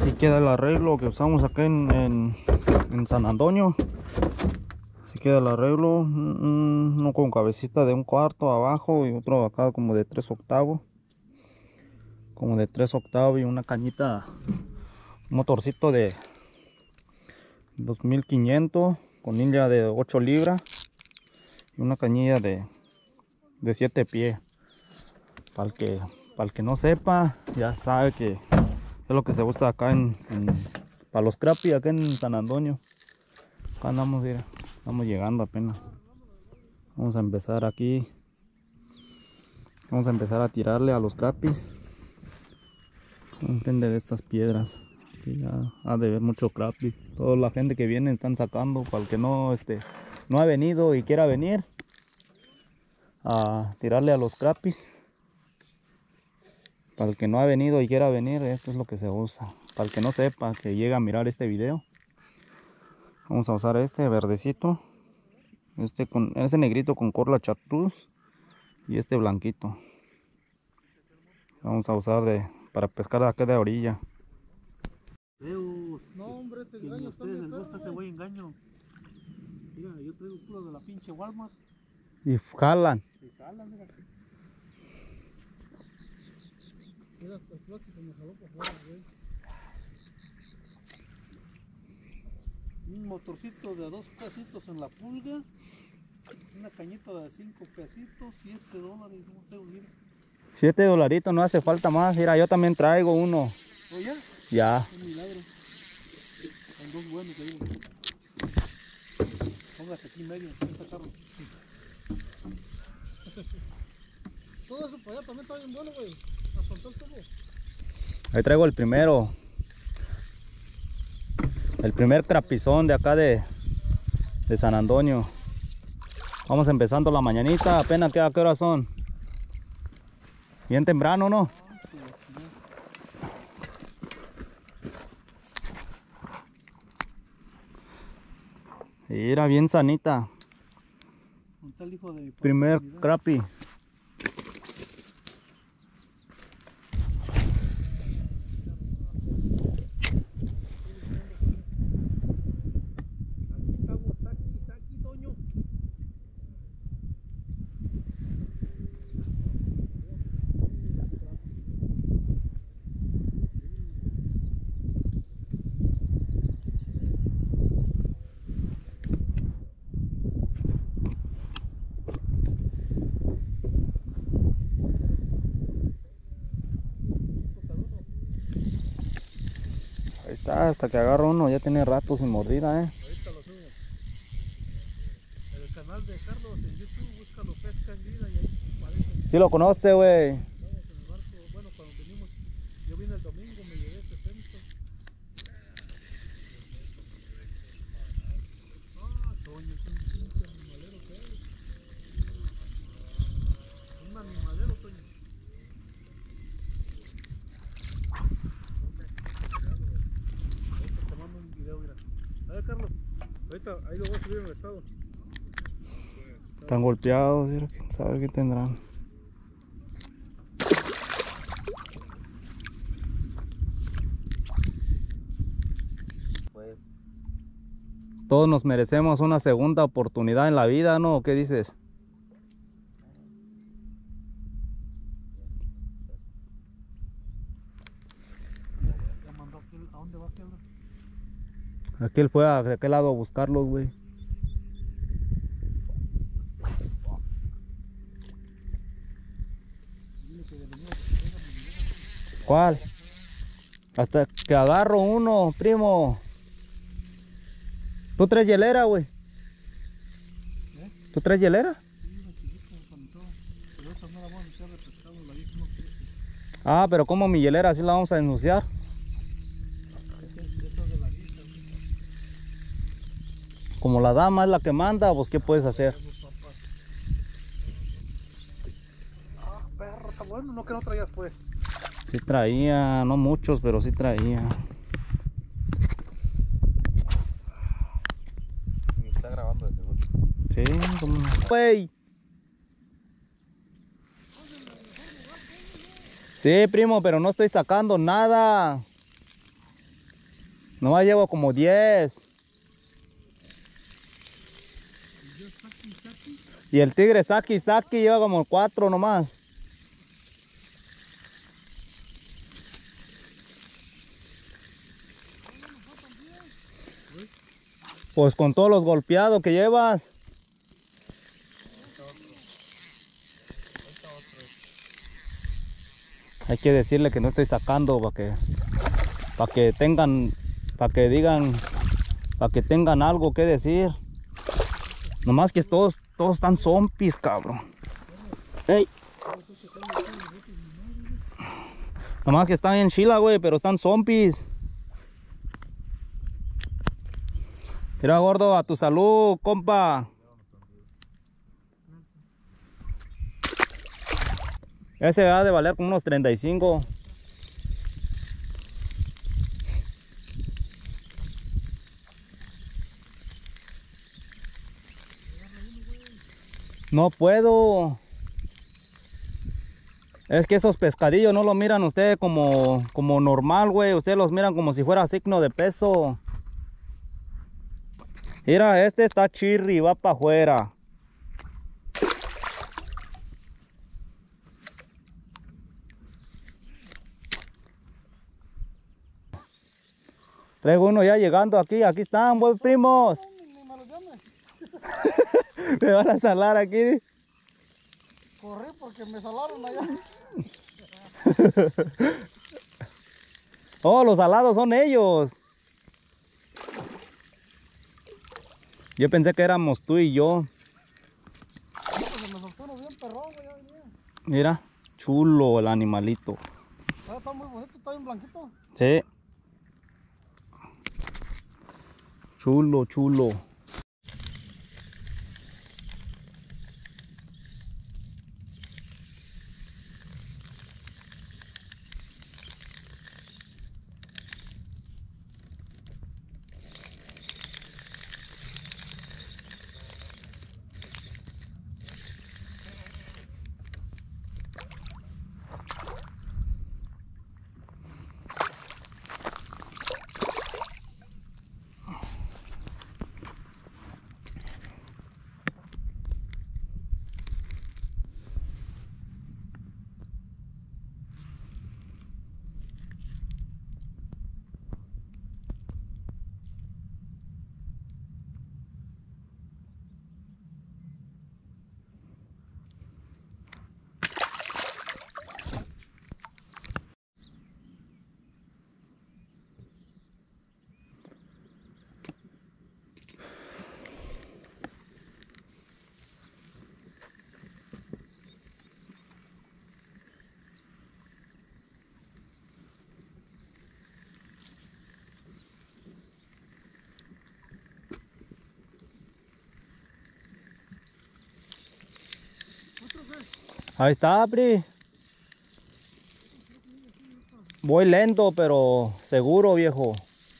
Así queda el arreglo que usamos acá en San Antonio. Así queda el arreglo. Uno con cabecita de 1/4 abajo y otro acá como de 3/8. Como de 3/8 y una cañita, un motorcito de 2500 con ninja de 8 libras y una cañilla de 7 pies. Para el que no sepa, ya sabe que es lo que se usa acá para los crappie acá en San Antonio. Acá andamos, mira, estamos llegando apenas. Vamos a empezar aquí. Vamos a empezar a tirarle a los crappies. Enfrente de estas piedras. Aquí ya ha de haber mucho crappie. Toda la gente que viene están sacando. Para el que no, no ha venido y quiera venir a tirarle a los crappies. Para el que no ha venido y quiera venir, esto es lo que se usa. Para el que no sepa, que llega a mirar este video, vamos a usar este verdecito, este negrito con corla chartreuse y este blanquito. Vamos a usar para pescar de acá de orilla. No, hombre, te engaño. A ustedes les gusta ese güey engaño. Mira, yo traigo puros de la pinche Walmart. Y jalan. Y jalan, mira. Mira, hasta el plástico me jaló por fuera, güey. Un motorcito de 2 pesitos en la pulga. Una cañita de 5 pesitos, $7. No tengo dinero. $7, no hace falta más. Mira, yo también traigo uno. ¿O ya? Ya. Un milagro. Son 2 buenos ahí. Póngase aquí medio, este carro. Todo eso para allá también está bien bueno, güey. Afrontó el tubo. Ahí traigo el primero. El primer crapizón de acá de San Antonio. Vamos empezando la mañanita. Apenas ¿a qué horas son? Bien temprano, ¿no? Era bien sanita. Primer crappie. Ahí está, hasta que agarro uno, ya tiene rato sin mordida, Ahorita lo subo. El canal de Carlos en YouTube, búscalo Pesca en Vida y ahí aparece. Sí lo conoce, güey. Estamos en el barco, bueno, cuando venimos, yo vine el domingo, me llevé 60. Toño, es un pinche animalero que eres. Un animalero, Toño. Te mando un video, mira. A ver, Carlos, ahorita ahí lo voy a subir en el estado. Están golpeados, quién sabe qué tendrán. Todos nos merecemos una segunda oportunidad en la vida, ¿no? ¿Qué dices? Ya mandó aquel, ¿a dónde va aquel? Aquel fue a aquel lado a buscarlos, güey. ¿Cuál? Hasta que agarro uno, primo. ¿Tú traes hielera, güey? ¿Tú traes hielera? Ah, pero como mi hielera así la vamos a ensuciar. Como la dama es la que manda, pues ¿qué puedes hacer? Ah, perro, está bueno, no que no traías pues. Sí traía, no muchos, pero sí traía. Me está grabando de seguro. Sí, como... Güey. Sí, primo, pero no estoy sacando nada. Nomás llevo como 10. Y el tigre Saki lleva como 4 nomás. Pues con todos los golpeados que llevas. Hay que decirle que no estoy sacando para que tengan, para que digan, para que tengan algo que decir. Nomás que todos están zombis, cabrón. Ey. Nomás que están en chila, güey, pero están zombis. Mira, gordo, a tu salud, compa. Ese va de valer como unos 35. No puedo. Es que esos pescadillos no los miran ustedes como normal, güey. Ustedes los miran como si fuera signo de peso. Mira, este está chirri, va para afuera. Traigo uno ya llegando aquí están, buen primos. Me van a salar aquí. Corrí porque me salaron allá. Oh, los salados son ellos. Yo pensé que éramos tú y yo. Se me soltó uno bien perrón, güey, ya venía. Mira, chulo el animalito. Está muy bonito, está bien blanquito. Sí. Chulo, chulo. Ahí está, Pri. Voy lento, pero seguro, viejo.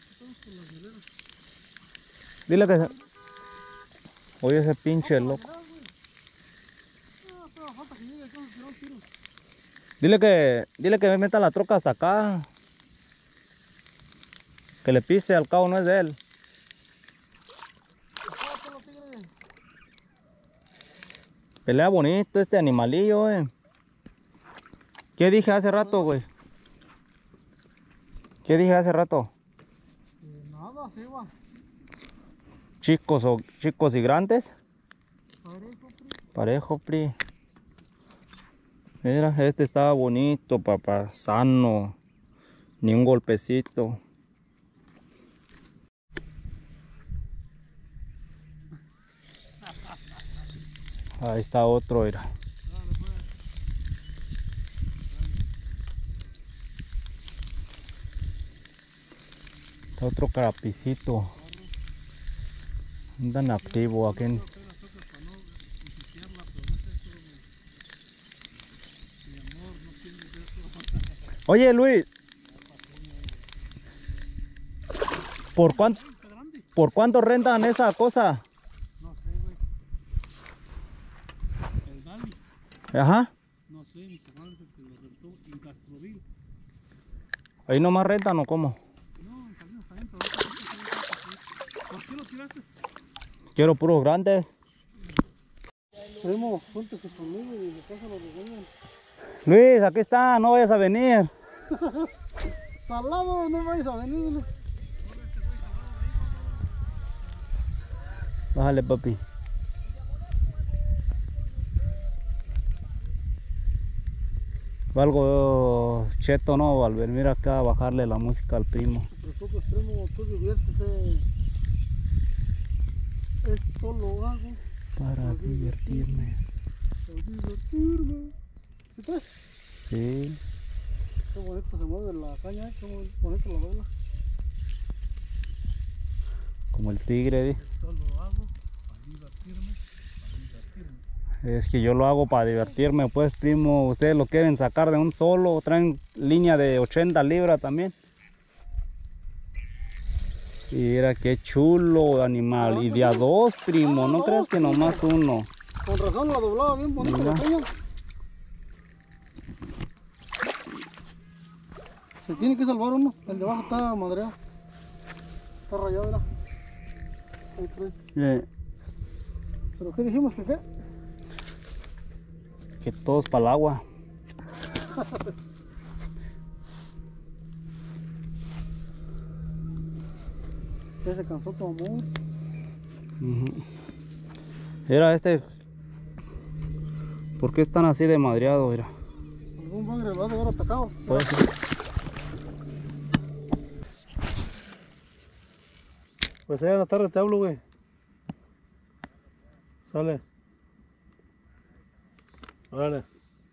Dile que oye ese pinche loco. Dile que me meta la troca hasta acá. Que le pise, al cabo no es de él. Pelea bonito este animalillo, ¿Qué dije hace rato, güey? ¿Qué dije hace rato? Nada, sí va. Chicos y grandes. Parejo, Pri. Parejo, Pri. Mira, este estaba bonito, papá. Sano. Ni un golpecito. Ahí está otro, mira. Está otro carapicito. Andan activo aquí en... Oye, Luis. ¿Por cuánto rentan esa cosa? No sé, güey. El Dali. Ajá. No sé, mi camarada se lo rentó en Castroville. Ahí nomás rentan o cómo. No, en Salinas también, pero Quiero puros grandes. Primo, júntese conmigo y de casa lo regañan. Luis, aquí está, no vayas a venir. Salado, no vayas a venir. Bájale, papi. Algo cheto, ¿no? Al venir acá a bajarle la música al primo. No te preocupes, primo, tú diviértete. Esto lo hago Para divertirme. para divertirme. ¿Sí pues? Sí. Qué bonito se mueve la caña, qué bonito la dobla. Como el tigre. Esto lo hago para divertirme, para divertirme. Es que yo lo hago para divertirme, pues, primo. Ustedes lo quieren sacar de un solo. Traen línea de 80 libras también. Y mira qué chulo animal. Y de a dos, primo. No creas que nomás uno. Con razón la doblaba bien bonito la Mira. caña. Se tiene que salvar uno. El de abajo está madreado. Está rayado, mira. Ahí trae. ¿Pero qué dijimos que qué? Que todos para el agua. Ya se cansó tu amor. Mira este. ¿Por qué están así de madreado? Mira. Algún bagre lo ha de haber atacado. Puede ser. Pues allá en la tarde te hablo, güey. Sale. Órale.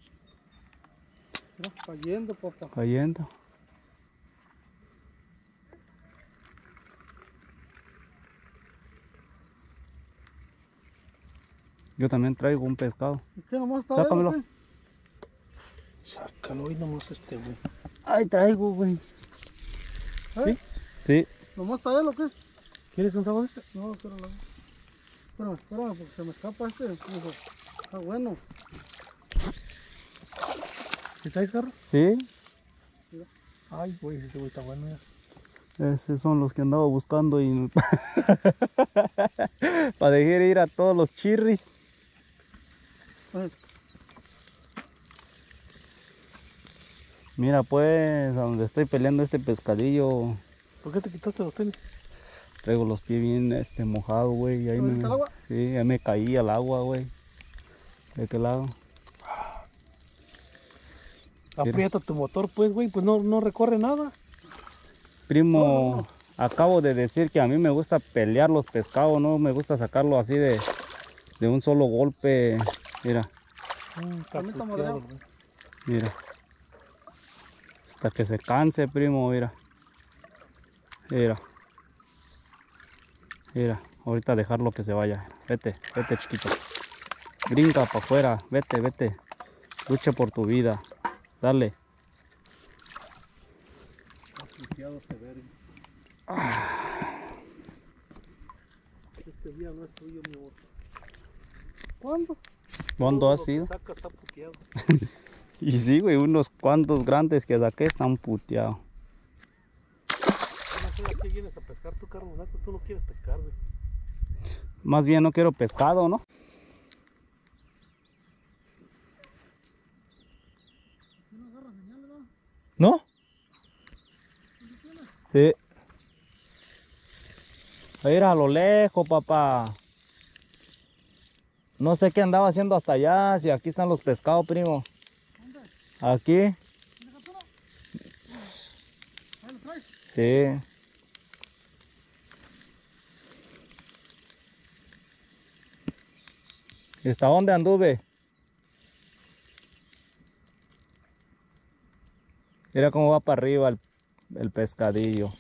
Mira, cayendo, papá. Cayendo. Yo también traigo un pescado. ¿Y qué nomás está? Sácamelo. Ahí, sácalo, y nomás güey. Ahí traigo, güey. ¿Eh? Sí. ¿Nomás está él o qué? ¿Quieres un sábado este? No, espéralo. Espérame, porque se me escapa este. Hijo. Está bueno. ¿Sí traes, carro? Sí. Ay, güey, ese güey está bueno ya. Esos son los que andaba buscando y para dejar ir a todos los chirris. Ay, Mira pues, a donde estoy peleando este pescadillo, ¿por qué te quitaste los tenis? traigo los pies bien mojados, güey. Y ahí ¿Te metiste al agua? sí, ahí me caí al agua, güey. ¿De qué lado? Aprieta tu motor, pues, güey, pues no recorre nada. Primo, acabo de decir que a mí me gusta pelear los pescados, no me gusta sacarlo así de un solo golpe. Mira, También está madreado. mira. Hasta que se canse, primo, mira. Mira. Mira, ahorita dejarlo que se vaya. Vete, vete, chiquito. Brinca para afuera, vete, vete. Lucha por tu vida. Dale. Severo. Este día no es tuyo, mi amor. ¿Cuándo? ¿Cuándo ha sido? Saca está puteado. Y sí, güey, unos cuantos grandes que saqué están puteados. No sé a qué vienes a pescar tu carbonato, tú no quieres pescar, güey. Más bien no quiero pescado, ¿no? ¿No? Sí. A ir a lo lejos, papá. No sé qué andaba haciendo hasta allá, si aquí están los pescados, primo. ¿Dónde? Aquí. ¿Tienes captura? ¿Ahí lo traes? Sí. ¿Y hasta dónde anduve? Mira cómo va para arriba el pescadillo.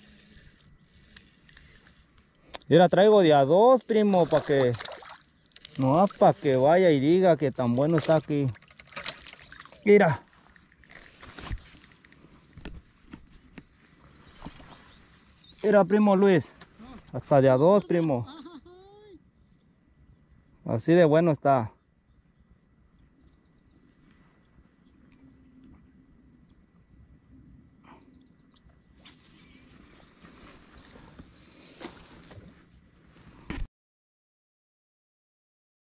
Mira, traigo de a dos, primo, para que No, para que vaya y diga que tan bueno está aquí. Mira. Mira, primo Luis. Hasta de a dos, primo. Así de bueno está.